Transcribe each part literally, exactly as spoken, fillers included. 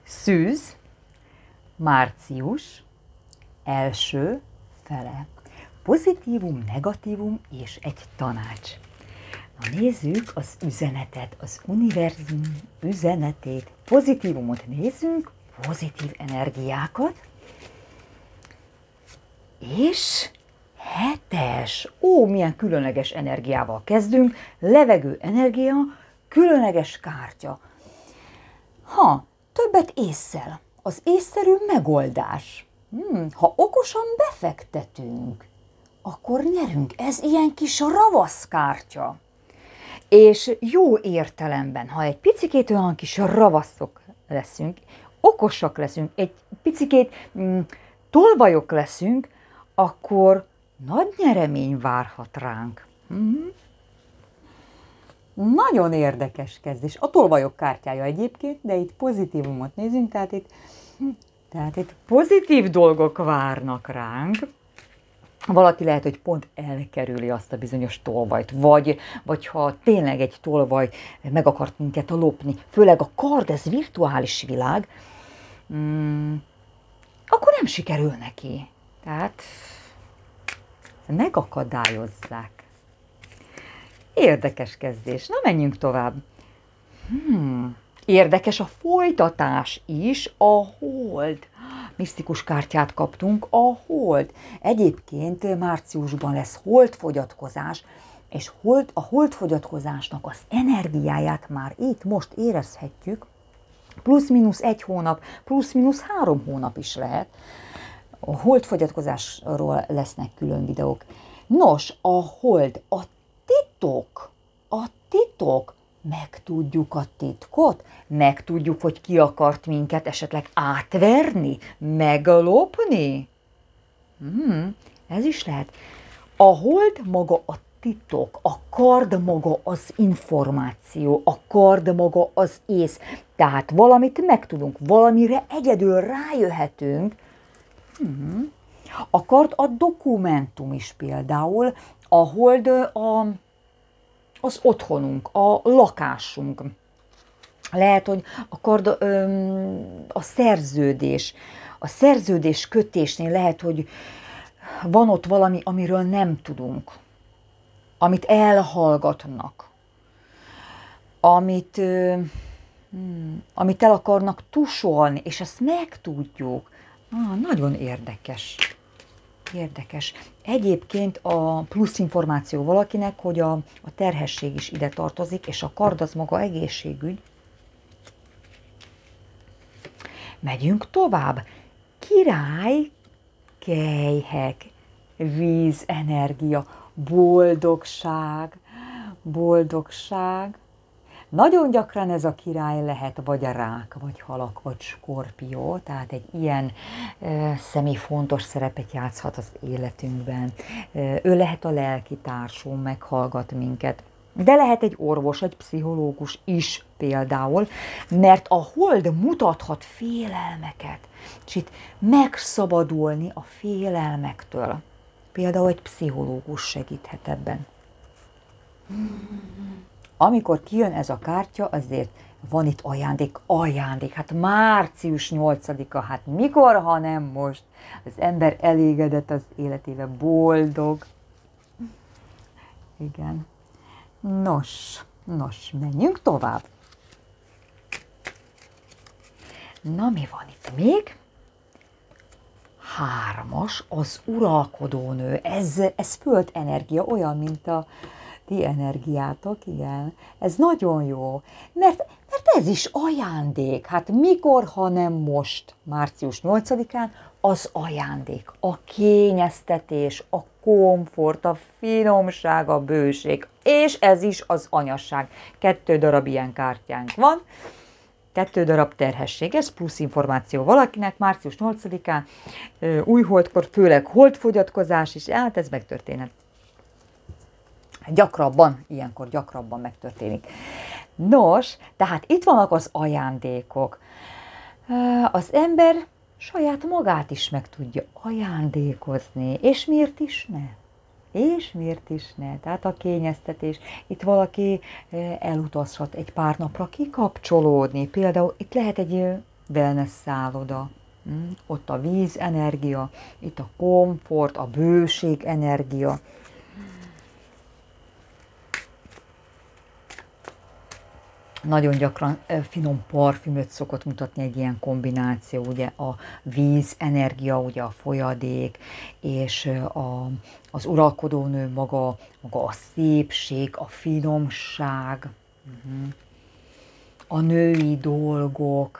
Szűz, március, első fele. Pozitívum, negatívum és egy tanács. Na nézzük az üzenetet, az univerzum üzenetét. Pozitívumot nézzünk, pozitív energiákat. És hetes. Ó, milyen különleges energiával kezdünk. Levegő energia, különleges kártya. Ha, többet ésszel. Az észszerű megoldás. Hmm, ha okosan befektetünk, akkor nyerünk. Ez ilyen kis ravasz kártya. És jó értelemben, ha egy picikét olyan kis ravaszok leszünk, okosak leszünk, egy picikét mm, tolvajok leszünk, akkor nagy nyeremény várhat ránk. Hmm. Nagyon érdekes kezdés. A tolvajok kártyája egyébként, de itt pozitívumot nézünk, tehát itt, tehát itt pozitív dolgok várnak ránk. Valaki lehet, hogy pont elkerüli azt a bizonyos tolvajt, vagy, vagy ha tényleg egy tolvaj meg akart minket lopni, főleg a kard, ez virtuális világ, hmm, akkor nem sikerül neki. Tehát megakadályozzák. Érdekes kezdés. Na, menjünk tovább. Hmm. Érdekes a folytatás is, a hold. Misztikus kártyát kaptunk, a hold. Egyébként márciusban lesz holdfogyatkozás, és hold, a holdfogyatkozásnak az energiáját már itt most érezhetjük. Plusz-minusz egy hónap, plusz-minusz három hónap is lehet. A holdfogyatkozásról lesznek külön videók. Nos, a hold, a titok, a titok, megtudjuk a titkot, megtudjuk, hogy ki akart minket esetleg átverni, meglopni. Hmm, ez is lehet. A hold maga a titok, a kard maga az információ, a kard maga az ész. Tehát valamit megtudunk, valamire egyedül rájöhetünk. Hmm. A kard a dokumentum is például, a hold a, az otthonunk, a lakásunk. Lehet, hogy a kard a szerződés. A szerződés kötésnél lehet, hogy van ott valami, amiről nem tudunk, amit elhallgatnak, amit, hmm, amit el akarnak tusolni, és ezt megtudjuk. Ah, nagyon érdekes. Érdekes. Egyébként a plusz információ valakinek, hogy a, a terhesség is ide tartozik, és a kard az maga egészségügy. Megyünk tovább. Király, kelyhek, vízenergia, boldogság, boldogság. Nagyon gyakran ez a király lehet vagy a rák, vagy halak, vagy skorpió, tehát egy ilyen e, személy fontos szerepet játszhat az életünkben. E, ő lehet a lelkitársunk, meghallgat minket, de lehet egy orvos, egy pszichológus is például, mert a hold mutathat félelmeket, és itt megszabadulni a félelmektől. Például egy pszichológus segíthet ebben. Amikor kijön ez a kártya, azért van itt ajándék, ajándék, hát március nyolcadika, hát mikor, ha nem most. Az ember elégedett az életével, boldog. Igen. Nos, nos, menjünk tovább. Na, mi van itt még? Hármas, az uralkodónő. Ez, ez földenergia, olyan, mint a ti energiátok, igen. Ez nagyon jó, mert, mert ez is ajándék. Hát mikor, ha nem most, március nyolcadikán, az ajándék, a kényeztetés, a komfort, a finomság, a bőség, és ez is az anyasság. Kettő darab ilyen kártyánk van, kettő darab terhesség, ez plusz információ valakinek, március nyolcadikán, új holdkor, főleg holdfogyatkozás is, hát ez megtörténhet. Gyakrabban, ilyenkor gyakrabban megtörténik. Nos, tehát itt vannak az ajándékok. Az ember saját magát is meg tudja ajándékozni, és miért is ne? És miért is ne? Tehát a kényeztetés. Itt valaki elutazhat egy pár napra kikapcsolódni. Például itt lehet egy wellness szálloda. Hm? Ott a víz energia, itt a komfort, a bőség energia. Nagyon gyakran finom parfümöt szokott mutatni egy ilyen kombináció, ugye a víz, energia, ugye a folyadék, és a, az uralkodónő maga, maga a szépség, a finomság, a női dolgok.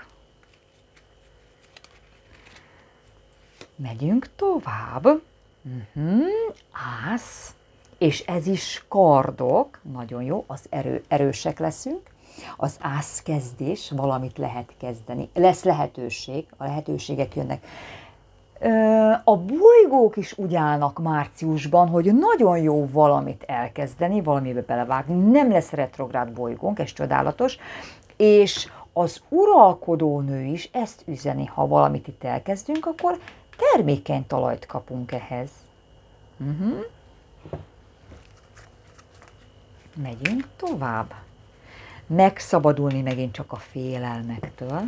Megyünk tovább. Uh-huh. Ász, és ez is kardok, nagyon jó, az erő, erősek leszünk. Az ászkezdés, valamit lehet kezdeni, lesz lehetőség, a lehetőségek jönnek. A bolygók is úgy állnak márciusban, hogy nagyon jó valamit elkezdeni, valamibe belevágni, nem lesz retrográd bolygónk, ez csodálatos, és az uralkodónő is ezt üzeni, ha valamit itt elkezdünk, akkor termékeny talajt kapunk ehhez. Uh-huh. Megyünk tovább. Megszabadulni megint csak a félelmektől,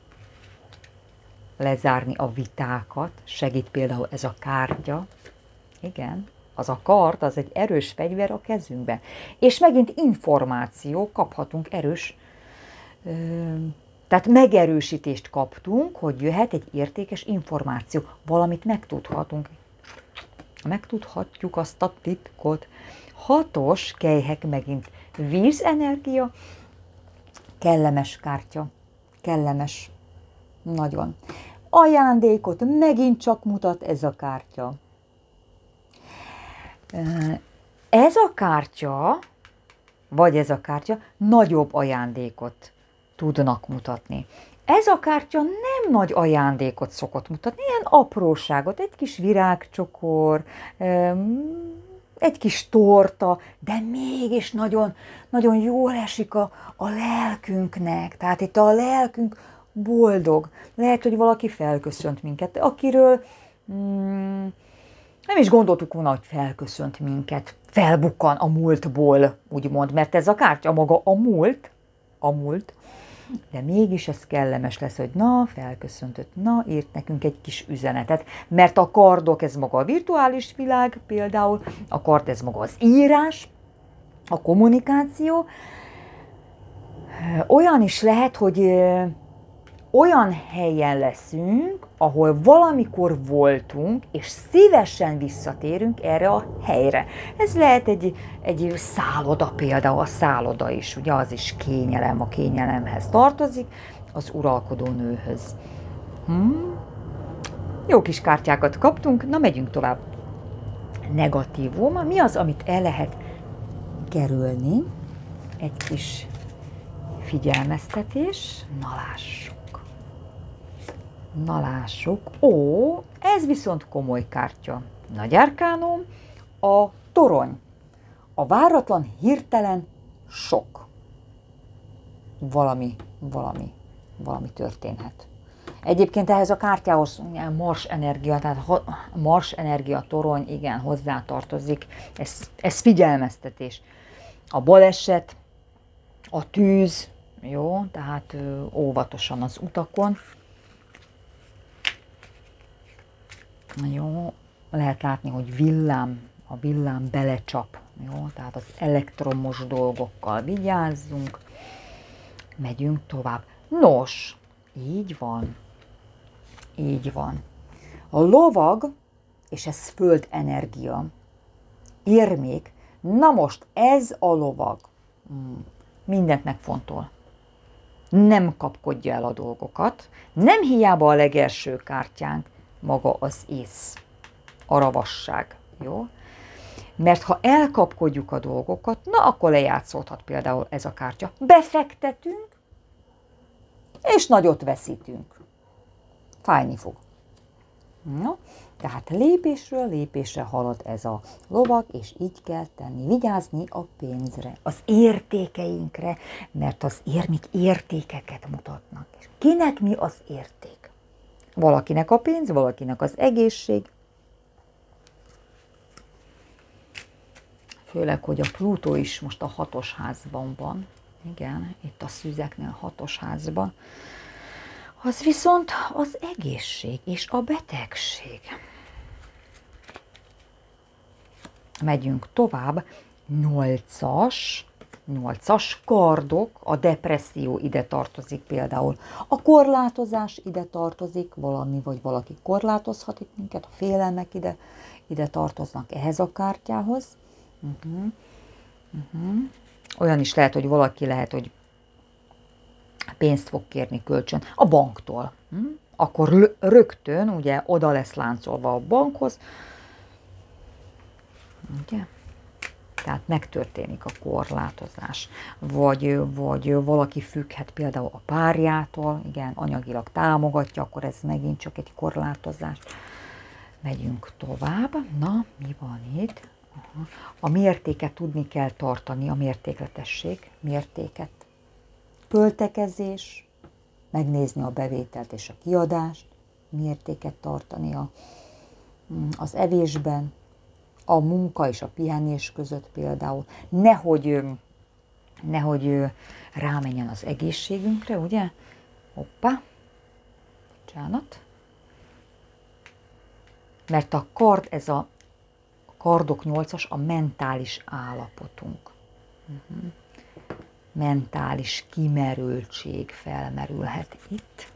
lezárni a vitákat, segít például ez a kártya, igen, az a kard, az egy erős fegyver a kezünkben, és megint információ, kaphatunk erős, ö, tehát megerősítést kaptunk, hogy jöhet egy értékes információ, valamit megtudhatunk, megtudhatjuk azt a titkot. Hatos kelyhek megint vízenergia, kellemes kártya, kellemes, nagyon. Ajándékot megint csak mutat ez a kártya. Ez a kártya, vagy ez a kártya nagyobb ajándékot tudnak mutatni. Ez a kártya nem nagy ajándékot szokott mutatni, ilyen apróságot, egy kis virágcsokor, egy kis torta, de mégis nagyon, nagyon jól esik a, a lelkünknek. Tehát itt a lelkünk boldog. Lehet, hogy valaki felköszönt minket, akiről hmm, nem is gondoltuk volna, hogy felköszönt minket, felbukkan a múltból, úgymond, mert ez a kártya maga a múlt, a múlt, de mégis ez kellemes lesz, hogy na, felköszöntött, na, írt nekünk egy kis üzenetet, mert a kardok, ez maga a virtuális világ például, a kard, ez maga az írás, a kommunikáció. Olyan is lehet, hogy olyan helyen leszünk, ahol valamikor voltunk, és szívesen visszatérünk erre a helyre. Ez lehet egy, egy szálloda például, a szálloda is, ugye az is kényelem, a kényelemhez tartozik, az uralkodó nőhöz. Hmm. Jó kis kártyákat kaptunk, na megyünk tovább. Negatívum, mi az, amit el lehet kerülni? Egy kis figyelmeztetés, na lássuk. Na lássuk, ó, ez viszont komoly kártya. Nagy árkánum, a torony. A váratlan, hirtelen sok. Valami, valami, valami történhet. Egyébként ehhez a kártyához Mars energia, tehát Mars energia, torony, igen, hozzátartozik. Ez, ez figyelmeztetés. A baleset, a tűz, jó, tehát óvatosan az utakon. Jó, lehet látni, hogy villám, a villám belecsap, jó, tehát az elektromos dolgokkal vigyázzunk, megyünk tovább. Nos, így van, így van. A lovag, és ez föld energia, érmék, na most ez a lovag mindent megfontol. Nem kapkodja el a dolgokat, nem hiába a legelső kártyánk, maga az ész, a ravasság, jó? Mert ha elkapkodjuk a dolgokat, na akkor lejátszódhat például ez a kártya. Befektetünk, és nagyot veszítünk. Fájni fog. No, tehát lépésről lépésre halad ez a lovag, és így kell tenni, vigyázni a pénzre, az értékeinkre, mert az érmik értékeket mutatnak. És kinek mi az érték? Valakinek a pénz, valakinek az egészség. Főleg, hogy a Plutó is most a hatos házban van. Igen, itt a szűzeknél a hatos házban. Az viszont az egészség és a betegség. Megyünk tovább. Nyolcas, nyolcas kardok, a depresszió ide tartozik például. A korlátozás ide tartozik, valami vagy valaki korlátozhat itt minket, a félelmek ide, ide tartoznak ehhez a kártyához. Uh-huh. Uh-huh. Olyan is lehet, hogy valaki lehet, hogy pénzt fog kérni kölcsön a banktól. Hm? Akkor rögtön ugye oda lesz láncolva a bankhoz. Ugye? Tehát megtörténik a korlátozás. Vagy, vagy valaki függhet például a párjától, igen, anyagilag támogatja, akkor ez megint csak egy korlátozás. Megyünk tovább. Na, mi van itt? Aha. A mértéket tudni kell tartani, a mértékletesség, mértéket. Költekezés, megnézni a bevételt és a kiadást, mértéket tartani a, az evésben, a munka és a pihenés között például. Nehogy, nehogy rámenjen az egészségünkre, ugye? Hoppá, bocsánat. Mert a kard, ez a kardok nyolcas, a mentális állapotunk. Uh-huh. Mentális kimerültség felmerülhet itt.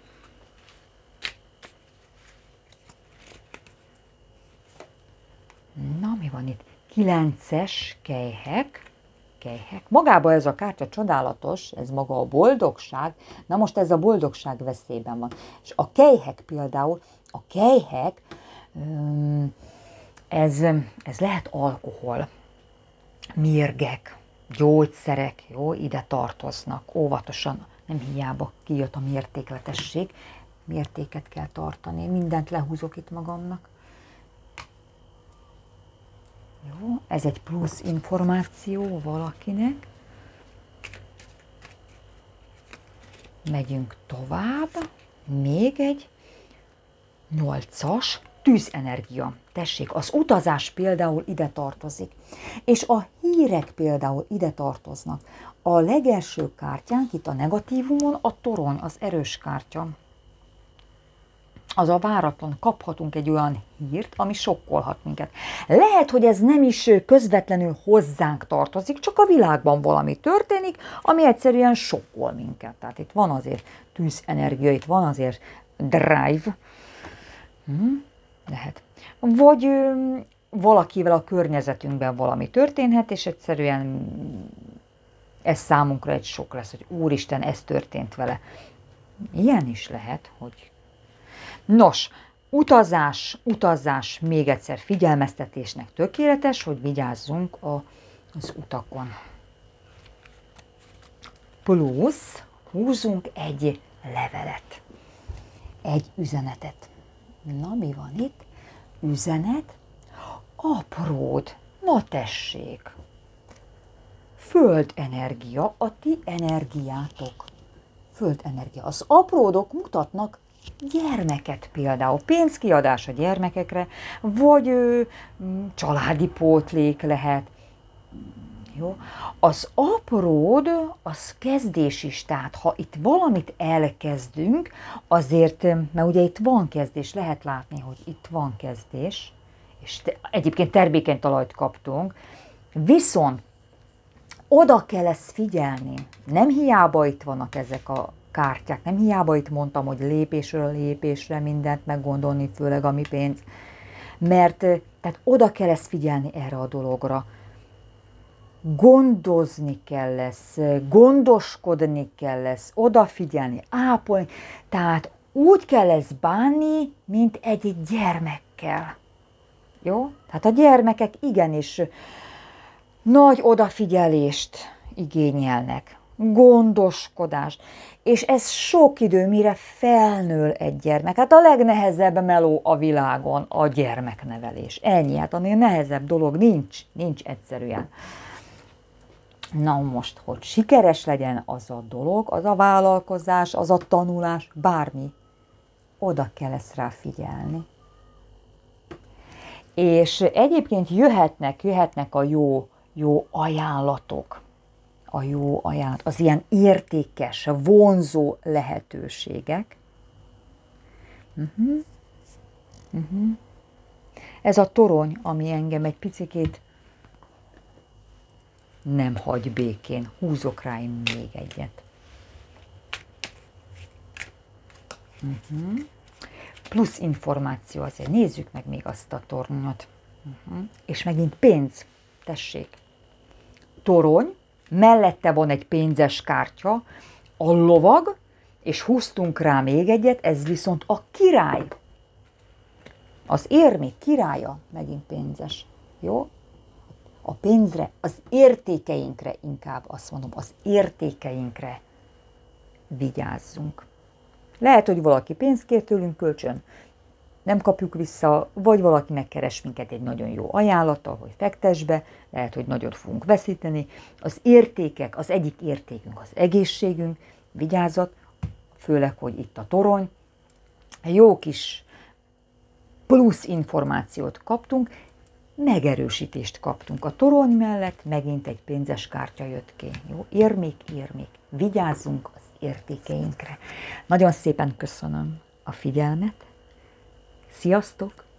Na, mi van itt? Kilences kelyhek. Kelyhek. Magában ez a kártya csodálatos, ez maga a boldogság. Na most ez a boldogság veszélyben van. És a kelyhek például, a kelyhek, ez, ez lehet alkohol, mérgek, gyógyszerek, jó, ide tartoznak, óvatosan, nem hiába kijött a mértékletesség, mértéket kell tartani, mindent lehúzok itt magamnak. Jó, ez egy plusz információ valakinek. Megyünk tovább, még egy nyolcas, tűzenergia. Tessék, az utazás például ide tartozik, és a hírek például ide tartoznak. A legelső kártyánk itt a negatívumon a torony, az erős kártya. Az a váratlan, kaphatunk egy olyan hírt, ami sokkolhat minket. Lehet, hogy ez nem is közvetlenül hozzánk tartozik, csak a világban valami történik, ami egyszerűen sokkol minket. Tehát itt van azért tűzenergia, itt van azért drive. Hm? Lehet. Vagy ö, valakivel a környezetünkben valami történhet, és egyszerűen ez számunkra egy sok lesz, hogy úristen, ez történt vele. Ilyen is lehet, hogy... Nos, utazás, utazás még egyszer figyelmeztetésnek tökéletes, hogy vigyázzunk a, az utakon. Plusz húzunk egy levelet, egy üzenetet. Na, mi van itt? Üzenet, apród, na tessék, földenergia, a ti energiátok. Földenergia. Az apródok mutatnak gyermeket például, pénzkiadás a gyermekekre, vagy ö, családi pótlék lehet. Jó? Az apród, az kezdés is, tehát ha itt valamit elkezdünk, azért, mert ugye itt van kezdés, lehet látni, hogy itt van kezdés, és te, egyébként termékeny talajt kaptunk, viszont oda kell ezt figyelni. Nem hiába itt vannak ezek a kártyák, nem hiába itt mondtam, hogy lépésről lépésre mindent meggondolni, főleg ami pénz, mert tehát oda kell ezt figyelni erre a dologra. Gondozni kell lesz, gondoskodni kell lesz, odafigyelni, ápolni, tehát úgy kell ezt bánni, mint egy gyermekkel. Jó? Tehát a gyermekek igenis nagy odafigyelést igényelnek, gondoskodást, és ez sok idő, mire felnől egy gyermek. Hát a legnehezebb meló a világon a gyermeknevelés. Ennyi, hát annél nehezebb dolog nincs, nincs egyszerűen. Na most, hogy sikeres legyen az a dolog, az a vállalkozás, az a tanulás, bármi, oda kell ezt rá figyelni. És egyébként jöhetnek, jöhetnek a jó, jó ajánlatok, a jó ajánlat, az ilyen értékes, vonzó lehetőségek, Uh-huh. Uh-huh. Ez a torony, ami engem egy picikét nem hagy békén. Húzok rá én még egyet. Uh-huh. Plusz információ azért. Nézzük meg még azt a tornyot. Uh-huh. És megint pénz. Tessék. Torony, mellette van egy pénzes kártya, a lovag, és húztunk rá még egyet, ez viszont a király. Az érmék királya, megint pénzes. Jó? A pénzre, az értékeinkre inkább azt mondom, az értékeinkre vigyázzunk. Lehet, hogy valaki pénzt kér tőlünk kölcsön, nem kapjuk vissza, vagy valaki megkeres minket egy nagyon jó ajánlattal, hogy fektess be, lehet, hogy nagyot fogunk veszíteni. Az értékek, az egyik értékünk az egészségünk, vigyázat, főleg, hogy itt a torony, jó kis plusz információt kaptunk, megerősítést kaptunk. A torony mellett megint egy pénzes kártya jött ki. Jó? Érmék, érmék. Vigyázzunk az értékeinkre. Nagyon szépen köszönöm a figyelmet. Sziasztok!